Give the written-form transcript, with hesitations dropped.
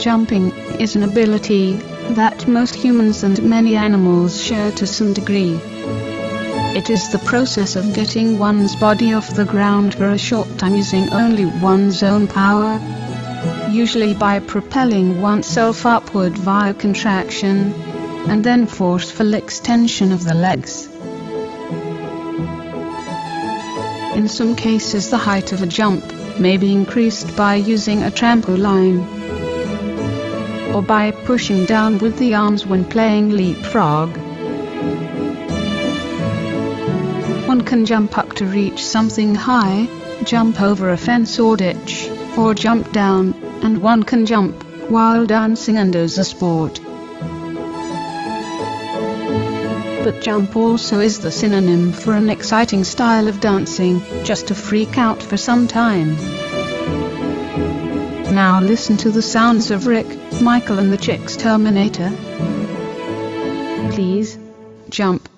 jumping is an ability that most humans and many animals share to some degree. It is the process of getting one's body off the ground for a short time using only one's own power, usually by propelling oneself upward via contraction, and then forceful extension of the legs. In some cases the height of a jump may be increased by using a trampoline, or by pushing down with the arms when playing leapfrog. One can jump up to reach something high, jump over a fence or ditch, or jump down, and one can jump while dancing and as a sport. But jump also is the synonym for an exciting style of dancing, just to freak out for some time. Now listen to the sounds of Rick, Michael and the Chick's Terminator. Please, jump.